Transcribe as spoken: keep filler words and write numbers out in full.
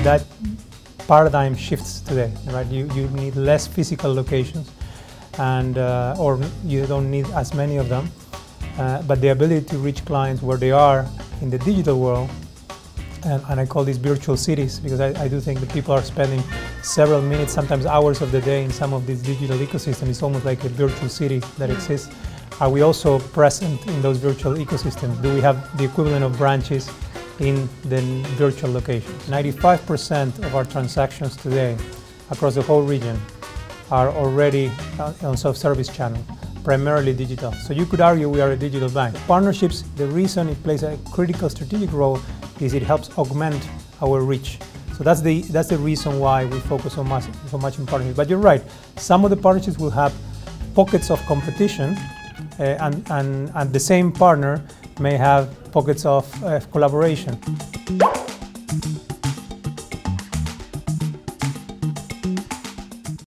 that paradigm shifts today, right? You, you need less physical locations, and uh, or you don't need as many of them, uh, but the ability to reach clients where they are in the digital world, and, and I call these virtual cities, because I, I do think that people are spending several minutes, sometimes hours of the day in some of these digital ecosystems. It's almost like a virtual city that exists. Are we also present in those virtual ecosystems? Do we have the equivalent of branches in the virtual locations? ninety-five percent of our transactions today across the whole region are already on self-service channel, primarily digital. So you could argue we are a digital bank. Partnerships, the reason it plays a critical strategic role is it helps augment our reach. So that's the, that's the reason why we focus so much, so much in partnerships. But you're right, some of the partnerships will have pockets of competition, uh, and, and, and the same partner may have pockets of uh, collaboration.